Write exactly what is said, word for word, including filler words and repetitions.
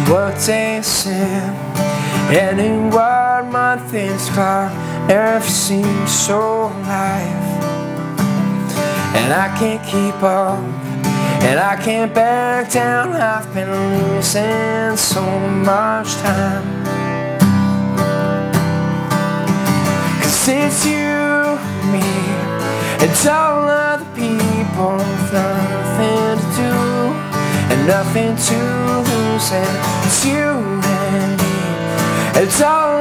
what they said, and in what month it's called. Earth seems so alive, and I can't keep up, and I can't back down. I've been losing so much time, 'cause it's you, me, and all other people with nothing to do and nothing to lose. And it's you and me, and all